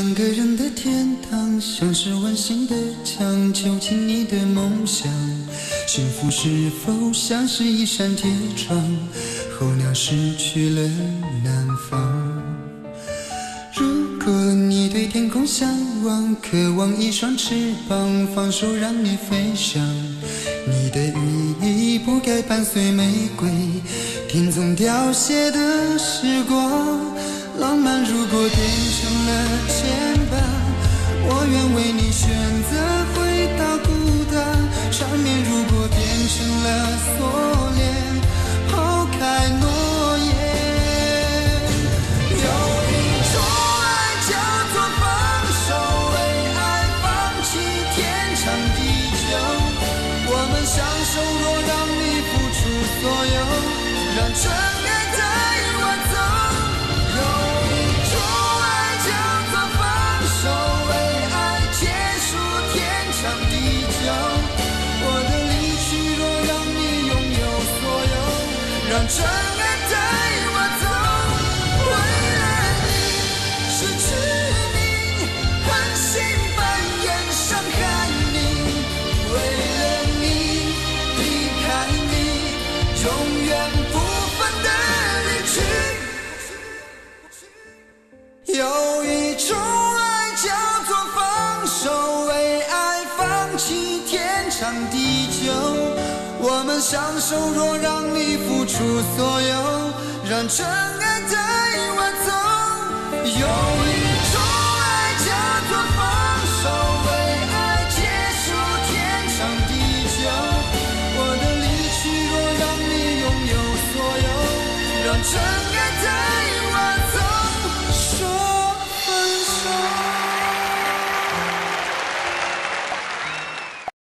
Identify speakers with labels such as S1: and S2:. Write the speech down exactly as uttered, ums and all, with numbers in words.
S1: 两个人的天堂，像是温馨的墙，囚禁你的梦想。幸福是否像是一扇铁窗，候鸟失去了南方。如果你对天空向往，渴望一双翅膀，放手让你飞翔。你的羽翼不该伴随玫瑰，听从凋谢的时光。浪漫如果变成了牵绊，我愿为你选择回到孤单。缠绵如果变成了锁链，抛开诺言。有一种爱叫做放手，为爱放弃天长地久。我们相守，若让你付出所有，让真爱带我走。让真爱带我走，为了你失去你，狠心扮演伤害你，为了你离开你，永远不分的离去。有一种爱叫做放手，为爱放弃天长地久。我们相守，若让你付出所有，让真爱带我走。有一